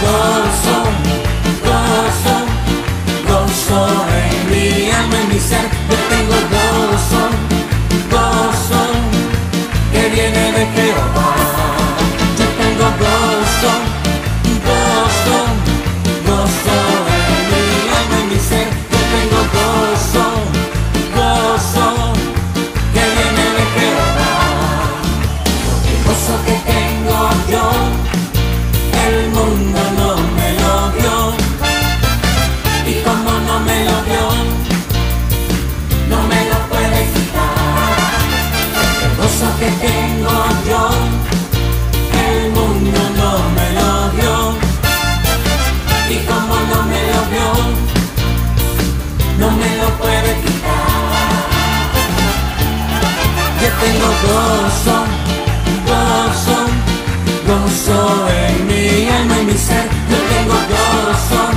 gozo, gozo, gozo en mi alma, en mi ser. Yo tengo gozo, gozo, que viene de Jehová. Yo tengo gozo, gozo, gozo en mi alma, en mi ser. Yo tengo gozo, gozo, que viene de Jehová. El gozo que tengo yo, el mundo no me lo dio, y como no me lo dio, no me lo puede quitar. El gozo que tengo yo, el mundo no me lo dio, y como no me lo dio, no me lo puede quitar. Yo tengo gozo, gozo, gozo en mi alma y mi ser. Yo tengo gozo,